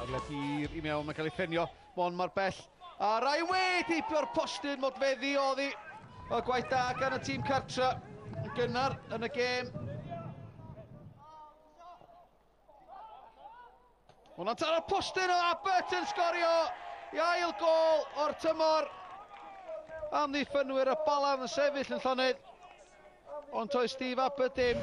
Cyfle pur i mewn, mae'n cael ei ffenio, Mon mor bell. A rai wedi heibio'r postyn modfeddi oddi. Y gwaith da gan y tîm cartra yn gynnar yn y gêm. Hwna'n taro'r postyn o Abbott yn sgorio i ail gol o'r tymor. Amddiffynwyr y Bala yn sefyll yn llonydd. Ond toes Steve Abbott dim.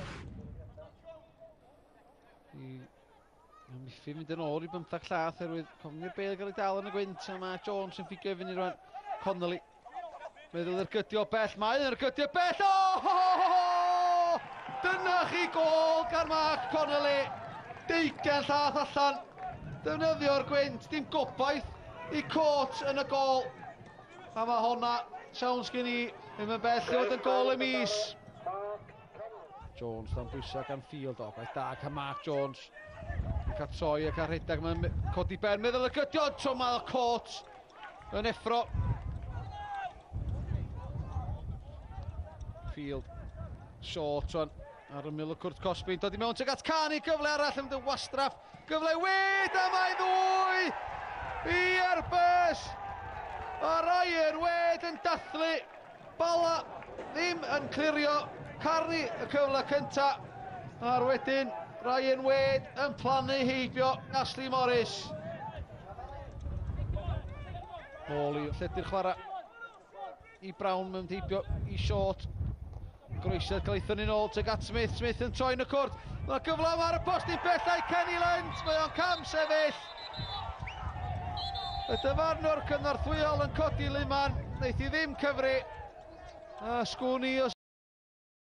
Miffi mynd yn ôl i 15 llath oherwydd cofnir bel gael ei dal yn y gwynt a mae Jones yn ffigo i fyny rwan. Connolly meddwl yr gydio bell, mae yr gydio bell, dyna chi gol gan Mark Connolly, 20 llath allan, defnyddio'r gwynt, dim gobaith i Court yn y gol, a mae honna siawns gen i ddim yn bell i fod yn gol y mis. Jones dan bwysa gan Field, o gwaith da gan Mark Jones. Yn cael troi ac ar rhedeg, mae'n codi ben, meddwl y gydio, tro mae Court yn effro. Field, short rwan, ar ymyl y cwrt Cosby, dod i mewn tuag at Cani, gyfle arall yn mynd wastraff, gyfle wed, a mae ddwy i Airbus. A Ryan Wade yn dathlu, Bala ddim yn clirio, Carni y cyfle cynta, a'r wedyn Ryan Wade yn plannu heibio Ashley Morris. Bôl i lledu'r chwarae i Brown mewn heibio i short. Groesiad cael ei thynnu nôl tuag at Smith, Smith yn troi yn y cwrt. Mae'n gyfle ar y postyn bellau Kenny Lent, mae o'n cam sefyll. Y dyfarnwr cynorthwyol yn codi Luman, wneith i ddim cyfri. Sgwni o